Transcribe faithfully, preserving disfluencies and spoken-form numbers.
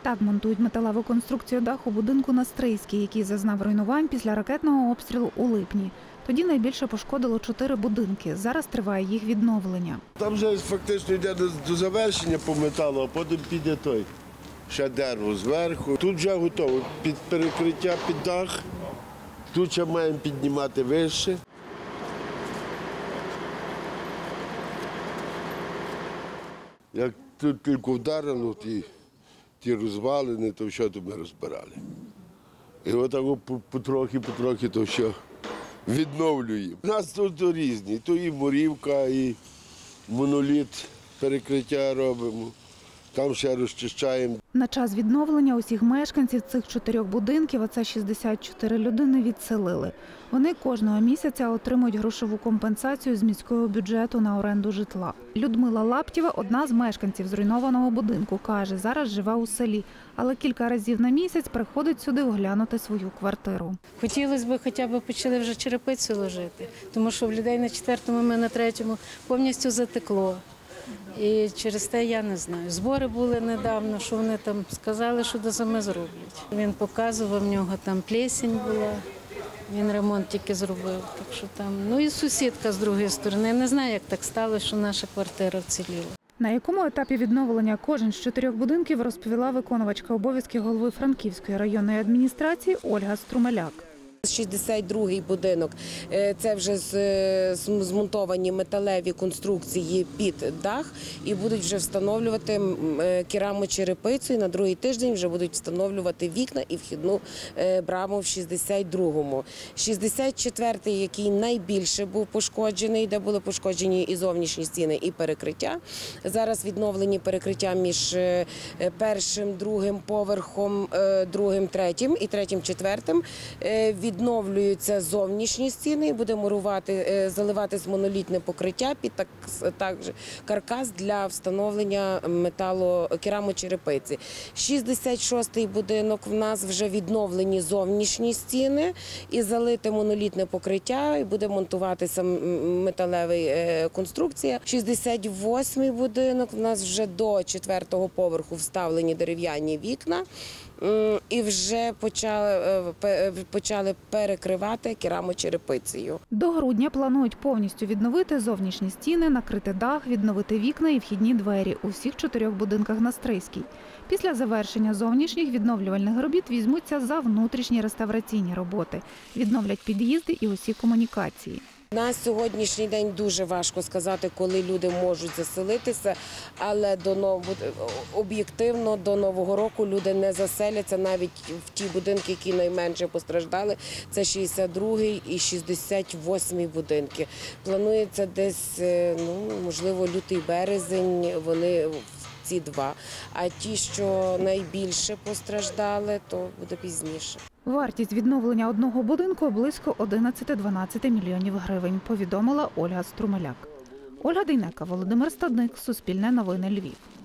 Так монтують металеву конструкцію даху будинку на Стрийській, який зазнав руйнувань після ракетного обстрілу у липні. Тоді найбільше пошкодило чотири будинки. Зараз триває їх відновлення. Там вже фактично йде до, до завершення по металу, а потім піде той. Ще дерево зверху. Тут вже готово. Під перекриття, під дах. Тут ще маємо піднімати вище. Як тут тільки вдарило, ті, ті розвалини, то все то ми розбирали. І отак потрохи-потрохи то все відновлюємо. У нас тут різні, то і мурівка, і моноліт, перекриття робимо, там ще розчищаємо. На час відновлення усіх мешканців цих чотирьох будинків, а це шістдесят чотири людини, відселили. Вони кожного місяця отримують грошову компенсацію з міського бюджету на оренду житла. Людмила Лаптєва – одна з мешканців зруйнованого будинку. Каже, зараз живе у селі, але кілька разів на місяць приходить сюди оглянути свою квартиру. Хотілося б хоча б почали вже черепицю ложити, тому що в людей на четвертому, ми на третьому повністю затекло. І через те я не знаю. Збори були недавно, що вони там сказали, що до зими зроблять. Він показував, в нього там плесень була, він ремонт тільки зробив. Так що там, ну і сусідка з другої сторони. Я не знаю, як так сталося, що наша квартира вціліла. На якому етапі відновлення кожен з чотирьох будинків, розповіла виконувачка обов'язків голови Франківської районної адміністрації Ольга Струмеляк. шістдесят другий будинок – це вже змонтовані металеві конструкції під дах і будуть вже встановлювати керамочерепицю. І на другий тиждень вже будуть встановлювати вікна і вхідну браму в шістдесят другому. шістдесят четвертий, який найбільше був пошкоджений, де були пошкоджені і зовнішні стіни, і перекриття. Зараз відновлені перекриття між першим, другим поверхом, другим, третім і третім, четвертим. Відновлюються зовнішні стіни і буде мурувати, заливатись монолітне покриття під так, також каркас для встановлення металу керамочерепиці. шістдесят шостий будинок в нас вже відновлені зовнішні стіни і залите монолітне покриття, і буде монтуватися металева конструкція. шістдесят восьмий будинок в нас вже до четвертого поверху вставлені дерев'яні вікна. І вже почали, почали перекривати керамочерепицею. До грудня планують повністю відновити зовнішні стіни, накрити дах, відновити вікна і вхідні двері у всіх чотирьох будинках на Стрийській. Після завершення зовнішніх відновлювальних робіт візьмуться за внутрішні реставраційні роботи. Відновлять під'їзди і усі комунікації. На сьогоднішній день дуже важко сказати, коли люди можуть заселитися, але до нов... об'єктивно до Нового року люди не заселяться навіть в ті будинки, які найменше постраждали. Це шістдесят другий і шістдесят восьмий будинки. Планується десь, ну, можливо, лютий-березень, вони ці два. А ті, що найбільше постраждали, то буде пізніше. Вартість відновлення одного будинку – близько одинадцять-дванадцять мільйонів гривень, повідомила Ольга Струмеляк. Ольга Дейнека, Володимир Стадник, Суспільне новини, Львів.